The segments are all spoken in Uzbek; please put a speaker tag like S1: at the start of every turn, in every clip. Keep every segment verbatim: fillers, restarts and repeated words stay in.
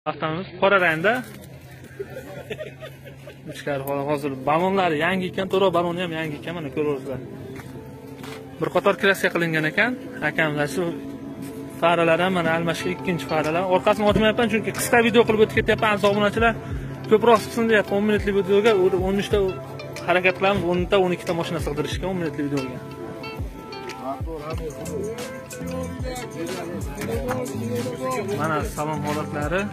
S1: Avtomobil qora rangda. Ichkari hozir balonlari yangi ekan, to'ra baloni ham yangi ekan, mana ko'ryapsizlar. Bir qator kraska qilingan ekan. Akamlar shu faralar ham mana almashga ikkinchi faralar. Orqasini ochmayapman chunki qisqa video qilib o'tib ketyapman. Aziz obunachilar, ko'proq chiqsin deyapti. o'n minutlik videoga o'n uch ta harakat qilamiz, o'n ta o'n ikki ta mashina sig'dirishga o'n minutlik videoga. Mana salon holatlari.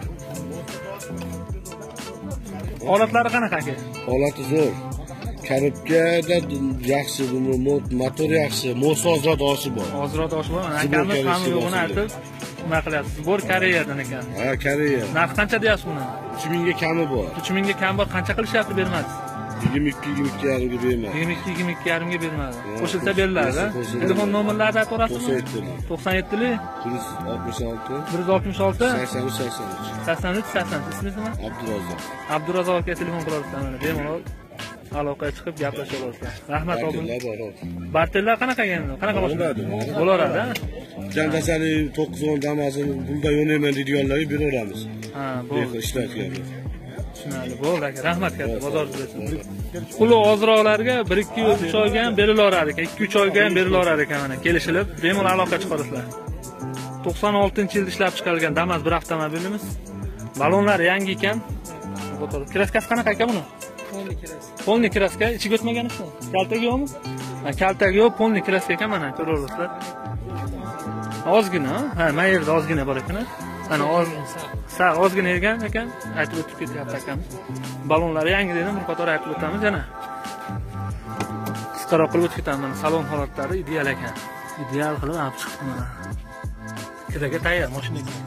S1: Holatlari qanaqa aka?
S2: Holati zo'r. Karobkada yaxshi, motor yaxshi, mo'sozot oshi bor.
S1: Ozroq oshi bor. Akamiz ham yo'g'ini aytib, nima qilyapsiz? Bor Koreyadan ekan.
S2: Ha, Koreya.
S1: Narx qancha deyapsiz buni?
S2: uch mingga kami bor.
S1: uch mingga kam bor. Qancha qilishyapti bermadi?
S2: yigirma ikki yigirma ikki yarim ga bermadi.
S1: yigirma ikki yigirma ikki yarim ga bermadi. Qo'shilsa beriladi. Telefon nomerlarini aytib o'rasizmi? to'qson yetti lik
S2: bir yuz oltmish olti
S1: bir yuz oltmish olti
S2: sakson uch sakson uch
S1: sakson uch sakson uch. Ismingiz nima?
S2: Abdurazzoq.
S1: Abdurazzoq aka telefon qilyapsiz mana. Bemalol aloqaga chiqib gaplasha olasizlar. Rahmat obun. Bartellar qanaqa endi? Qanaqa bo'ladi? Bo'laveradi.
S2: Jan kasalik to'qqiz o'n damasini pulda yo'nayman deydiganlarga beraveramiz.
S1: Ha, bo'ldi.
S2: Ishlatgan.
S1: Tushunarli. Bo'ldi aka. Rahmat katta. Bozoringiz. Puli ozroqlarga bir ikki uch oyga ham berilaveradi ekan. ikki uch oyga ham berilaveradi ekan mana. Kelishilib, bemalol aloqa chiqarasizlar. to'qson oltinchi yilda ishlab chiqarilgan Damas bir avtomobilimiz. Balonlari yangi ekan. Kraskasi qanaqa aka buni?
S3: Polni kraska.
S1: Polni kraska, ichiga o'tmaganmi? Kaltagi yo'qmi? Ha, kaltagi yo'q, polni kraska ekan mana, ko'ryapsizlar. Ozgina, ha, mayerda ozgina bor ekan. Mana ozgina, sal ozgina ekan ekan, aytib o'tib ketyapti akamiz. Balonlari yangi dedim, bir qator aytib o'tamiz yana. Qisqaroq qilib o'tib ketamiz. Mana salon holatlari ideal ekan. Ideal qilib olib chiqdim mana. Kiraga tayyor mashina ekan.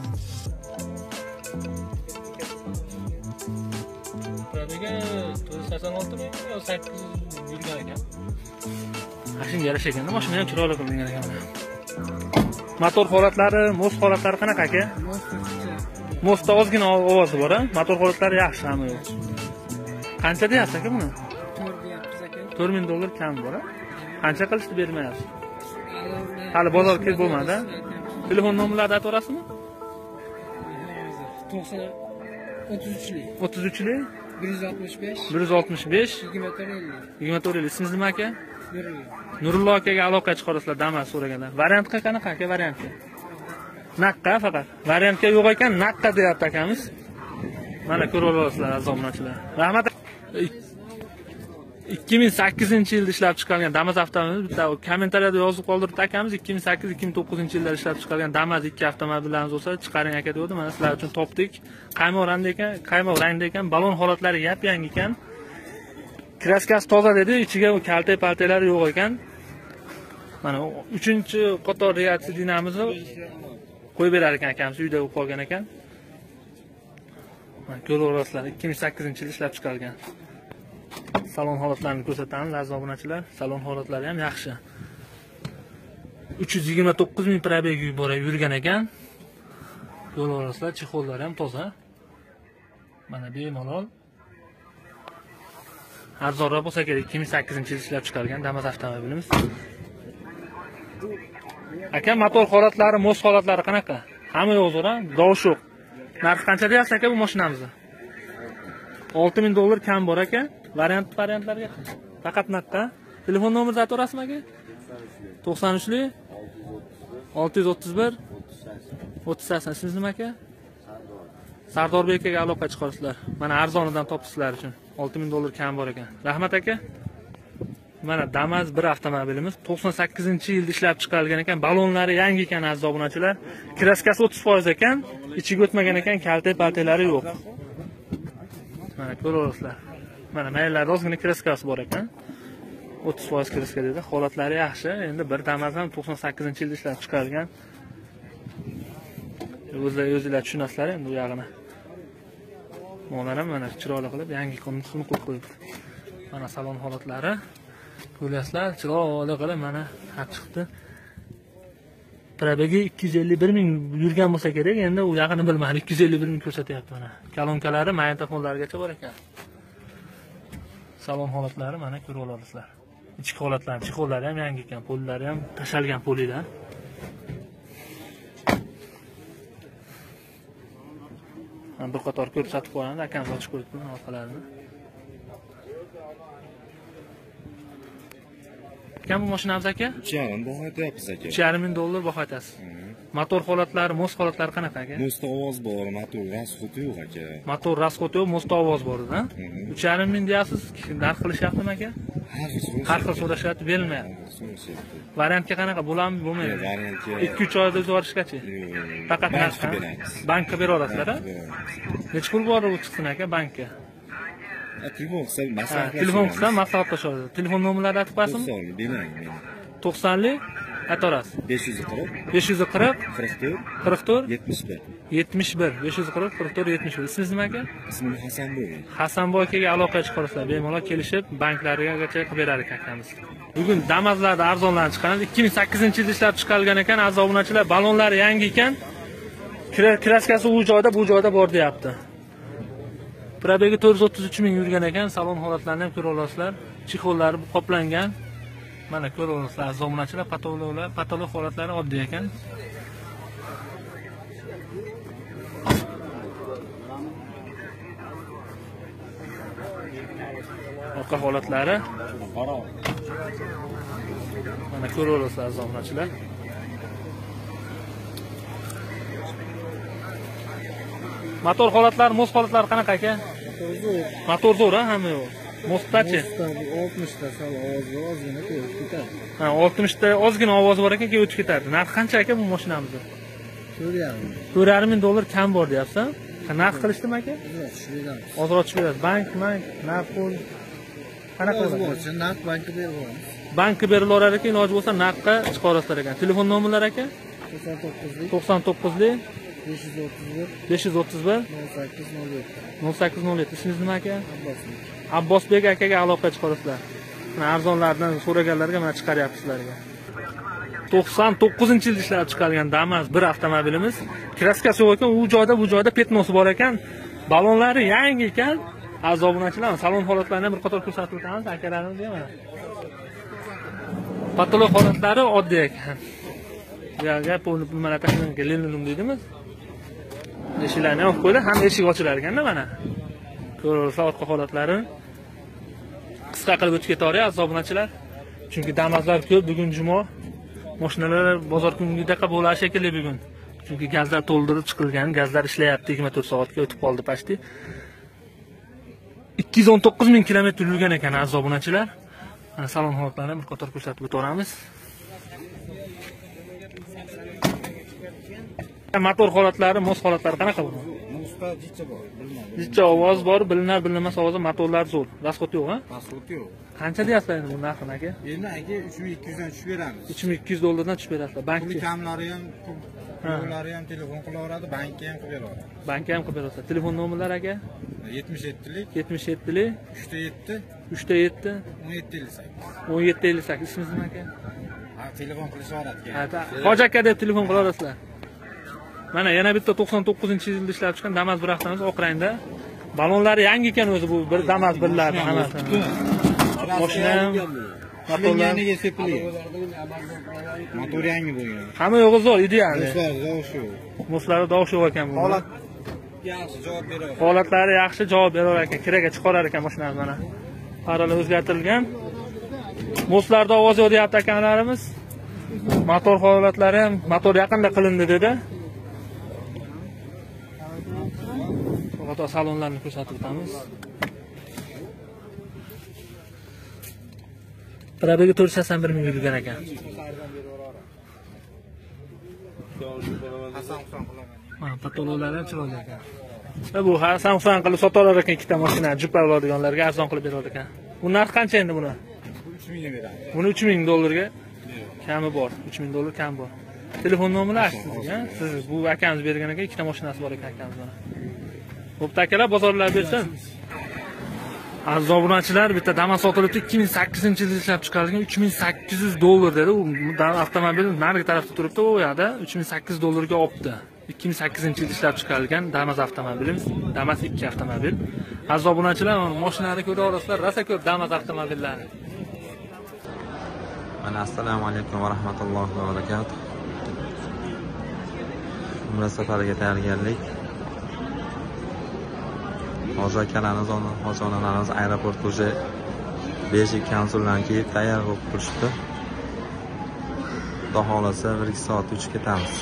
S1: Pradega to'rt yuz sakson olti ming yo sakkiz yuz yurgan ekan. Mashina yarasha ekanda, mashina ham chiroyli qilingan ekan. Motor holatlari, most holatlari qanaqa aka? Mostda ozgina ovozi bor-a? Motor holatlari yaxshi hamma yo'q. Qancha deyapsiz aka buni? to'rt ming dollar kam bor-a? Qancha qilishni bermayapsiz? Hali bozor kelib bo'lmadi. Telefon nomerlarini aytib o'rasizmi?
S3: to'qson o'ttiz uch lik
S1: o'ttiz uch lik
S3: bir yuz oltmish besh
S1: bir yuz oltmish besh
S3: yigirma to'rt ellik
S1: yigirma to'rt ellik. Ismingiz nima aka?
S3: Nurullo.
S1: Nurullo akaga aloqa chiqarasizlar Damas so'raganda. Variantga qanaqa aka variantga? Naqqa faqat. Variantga yo'q ekan, naqqa deyapti akamiz. Mana ko'rib olasizlar aziz obunachilar. Rahmat. ikki ming sakkizinchi yilda ishlab chiqarilgan Damas avtomobili, bitta kommentariyada yozib qoldirdi akamiz. ikki ming sakkiz ikki ming to'qqizinchi yilda ishlab chiqarilgan Damas ikki avtomobillarimiz bo'lsa, chiqaring aka dedi. Mana sizlar uchun topdik. Qaymoq rangda ekan, qaymoq rangda ekan, balon holatlari yap-yangi ekan. Kraskasi toza dedi, ichiga kalta paltalari yo'q ekan. Mana uchinchi qator reaksiya dinamizni qo'yib berar ekan akamiz, uyda bo'lib qolgan ekan. Mana ko'raverasizlar, ikki ming sakkizinchi yilda ishlab chiqarilgan. Salon holatlarini ko'rsatamiz aziz obunachilar. Salon holatlari ham yaxshi. uch yuz yigirma to'qqiz ming probeg bora yurgan ekan. Ko'raverasizlar, chexollari ham toza. Mana bemalol arzonroq bo'lsa kerak. ikki ming sakkizinchi yilda ishlab chiqarilgan Damas avtomobilimiz. Aka, motor holatlari, most holatlari qanaqa? Hamma yo'q zo'ra, dovush yo'q. Narxi qancha deyapsiz aka bu mashinamizni? olti ming dollar kam bor aka. Variant variantlarga faqat naqqa. Telefon nomeringizni aytib o'rasizmi aka? to'qson uch lik olti yuz o'ttiz bir o'ttiz sakson. Ismingiz nima aka? Sardorbek akaga aloqa chiqarsizlar. Mana arzonidan topsizlar uchun olti ming dollar kam bor ekan. Rahmat aka. Mana Damas bir avtomobilimiz to'qson sakkizinchi yilda ishlab chiqarilgan ekan. Balonlari yangi ekan aziz obunachilar. Kraskasi o'ttiz foiz ekan. Ichiga o'tmagan ekan, kalta paltalari yo'q. Mana ko'raverasizlar. Mana maylarida ozgina kraskasi bor ekan. o'ttiz foiz kraska dedi. Holatlari yaxshi. Endi bir Damas ham to'qson sakkizinchi yilda ishlab chiqarilgan. O'zlar o'zingizlar tushunasizlar endi u yog'ini. Mo'lar ham mana chiroyli qilib yangi qilib qo'yibdi. Mana salon holatlari. Ko'ryapsizlar, chiroyli qilib mana haq chiqdi. Probegi ikki yuz ellik bir ming yurgan bo'lsa kerak, endi u yog'ini bilmadim. ikki yuz ellik bir ming ko'rsatyapti mana. Kolonkalari, magnitofonlargacha bor ekan. Salon holatlari mana ko'rib olasizlar. Ichki holatlar, chexollari ham yangi ekan, pollari ham tashalgan polidan. Bir qator ko'rsatib qo'yamiz, akamiz ochib ko'rdi orqalarini. Kam bu mashinamiz aka?
S4: uch yarim baho aytyapmiz aka.
S1: uch yarim ming dollar baho aytasiz. Motor holatlari, most holatlari qanaqa aka?
S4: Mostda ovoz bor, motor rasxoti yo'q aka.
S1: Motor rasxoti yo'q, most ovoz bor-da. uch yarim ming deyapsiz, narx qilishyaptimi aka? Har xil so'rashyapti, berilmayapti. Variantga qanaqa bo'ladimi, bo'lmaydi?
S4: Variantga
S1: ikki uch oyda yuborishgacha. Faqat narxni bankka bera olasizlar-a? Necha pul bor u chiqsin aka bankka?
S4: Telefon qilsa maslahat.
S1: Telefon qilsa maslahatlashadi. Telefon nomerlarini aytib qo'yasizmi?
S4: to'qsonlik demang meni.
S1: to'qsonlik aytorasiz.
S4: besh yuz qirq
S1: besh yuz qirq
S4: qirq to'rt
S1: qirq to'rt
S4: yetmish bir
S1: yetmish bir besh yuz qirq qirq to'rt yetmish bir. Ismingiz nima aka?
S4: Ismim Hasanboy.
S1: Hasanboy akaga aloqaga chiqarsizlar. Bemalol kelishib banklarigacha qilib berar ekamiz. Bugun Damas'larda arzonlar chiqqan. ikki ming sakkizinchi yilda ishlab chiqarilgan ekan. Aziz obunachilar, balonlari yangi ekan. Kraskasi u joyda, bu joyda bor deyapti. Probegi to'rt yuz o'ttiz uch ming yurgan ekan. Salon holatlarini ham ko'ra olasizlar. Chexollari qoplangan. Mana ko'ra olasizlar aziz obunachilar, patologlar, patolog holatlari oddiy ekan. Orqa holatlari. Mana ko'ra olasizlar aziz obunachilar. Motor holatlari, most holatlari qanaqa aka? Motor zo'r, ha, hamma yo'q. Mostdachi?
S3: oltmishta sal ovoz bor, ozgina o'tib ketadi.
S1: Ha, oltmishta ozgina ovoz bor ekan, keyin o'tib ketadi. Narxi qancha aka bu mashinamizni?
S3: to'rt yarim.
S1: to'rt yarim ming dollar kam bor deyapsan. Narx qilishdimi aka?
S3: Yo'q, tushiramiz.
S1: Ozroq tushirasiz. Bank, bank, narx pul qanaqa
S3: bo'lsa, naqd bankka berib olamiz.
S1: Bankka berilaverar ekan, iloji bo'lsa naqdga chiqarasizlar ekan. Telefon nomerlari aka?
S3: to'qson to'qqizlik
S1: to'qson to'qqizlik
S3: besh yuz o'ttiz bir
S1: besh yuz o'ttiz bir
S3: nol sakkiz nol yetti.
S1: nol sakkiz nol yetti. Ismingiz nima aka?
S3: Abbosbek.
S1: Abbosbek akaga aloqa chiqarasizlar. Mana arzonlardan so'raganlarga mana chiqaryapti sizlarga. to'qson to'qqizinchi yilda ishlab chiqarilgan Damas bir avtomobilimiz. Kraskasi yo'q ekan, u joyda, bu joyda petnosi bor ekan. Balonlari yangi ekan. Aziz obunachilar, salon holatlarini bir qator ko'rsatib o'tamiz akalarimiz mana. Patolog holatlari oddiy ekan. Bu yerga pulni mana tashlangan lilnum deydimiz. Eshiklarni olib qo'ydi, ham eshik ochilar ekanda mana. Ko'rasiz orqa holatlari. Qisqa qilib o'tib ketaveradi aziz obunachilar. Chunki Damas'lar ko'p, bugun juma. Mashinalar bozor kunidaqa bo'lar shekilli bugun. Chunki gazlar to'ldirib chiqilgan, gazlar ishlayapti yigirma to'rt soatga o'tib qoldi pashti. ikki yuz o'n to'qqiz ming kilometr yurgan ekan aziz obunachilar. Mana salon holatlarini bir qator ko'rsatib o'tamiz. Motor holatlari, most holatlari qanaqa bo'ladi?
S4: Mostda jicha bor, bilmadim.
S1: Jicha ovoz bor, bilinar bilinmas ovozi, motorlar zo'r. Rasxot yo'q, ha?
S4: Rasxot yo'q.
S1: Qancha deyapsizlar endi bu narxini aka?
S4: Endi aka uch ming ikki yuz dan tushib beramiz.
S1: uch ming ikki yuz dollardan tushib berasizlar. Bankka.
S4: Pul kamlari ham, pullari ham telefon qilaveradi, bankka ham qilib beradi.
S1: Bankka ham qilib berasizlar. Telefon nomerlari aka?
S4: yetmish yettilik
S1: yetmish yettilik
S4: uchta yetti
S1: uchta yetti
S4: o'n yetti ellik sakkiz
S1: o'n yetti ellik sakkiz. Ismingiz nima aka?
S4: Ha, telefon qilishaveradi.
S1: Ha, Hoji aka deb telefon qila olasizlar. Mana yana bitta to'qson to'qqizinchi yilda ishlab chiqqan Damas bir avtomobil oq rangda. Balonlari yangi ekan o'zi bu bir Damas birlari hammasi. Mashina
S4: motorlariga sepili. Motor yangi bo'lgan.
S1: Hamma yo'g'i zo'r, ideal.
S4: Moslari dovushi yo'q.
S1: Moslari dovushi yo'q ekan bu.
S4: Holat yaxshi javob beradi.
S1: Holatlari yaxshi javob berar ekan. Kiraga chiqarar ekan mashinamiz mana. Parolar o'zgartirilgan. Moslarda ovoz yo'q deyapti akalarimiz. Motor holatlari ham motor yaqinda qilindi dedi. Foto salonlarni ko'rsatib o'tamiz. Probegi to'rt yuz sakson bir ming yurgan ekan.
S4: Hasan Husan qilaman.
S1: Ha, patologlar ham chiroyli ekan. Va bu Hasan Husan qilib sotarar ekan ikkita mashina, jupa oladiganlarga arzon qilib berar ekan. Bu narx qancha endi buni?
S4: uch ming ga beradi.
S1: Buni uch ming dollarga kami bor. uch ming dollar kam bor. Telefon nomerlari sizga, siz bu akamiz bergan ekan, ikkita mashinasi bor ekan akamiz mana. Bo'pti akalar, bozorlar bersin. Aziz obunachilar, bitta Damas sotilibdi, ikki ming sakkizinchi yilda ishlab chiqarilgan uch ming sakkiz yuz dollar dedi. U avtomobil narigi tarafda turibdi, u yerda uch ming sakkiz yuz dollarga olibdi. ikki ming sakkizinchi yilda ishlab chiqarilgan Damas avtomobilimiz, Damas ikki avtomobil. Aziz obunachilar, mashinani ko'ra olasizlar, rosa ko'p Damas avtomobillari.
S5: Mana assalomu alaykum va rahmatullohi va barakatuh. Umra safariga tayyorgarlik. hozir akalarimiz, hozir onalarimiz aeroportga уже besh konsuldan keyin tayyor bo'lib turishdi. Xudo xolasa bir ikki soat uchib ketamiz.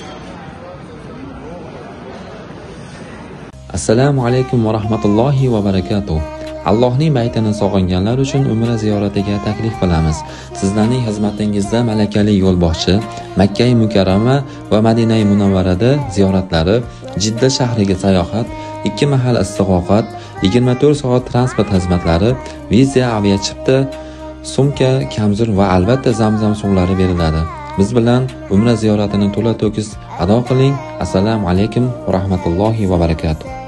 S6: Assalomu alaykum va rahmatullohi va barakatuh. Allohning baytini sog'inganlar uchun umra ziyoratiga taklif qilamiz. Sizlarning xizmatingizda malakali yo'lboshchi Makka Mukarrama va Madina Munawvarada ziyoratlari, Jidda shahriga sayohat, ikki mahal istig'oqat, yigirma to'rt soat transport xizmatlari, viza, aviachipta, sumka, kamzul va albatta Zamzam suvlari beriladi. Biz bilan umra ziyoratini to'la to'kis ado qiling. Assalomu alaykum va rahmatullohi va barakatuh.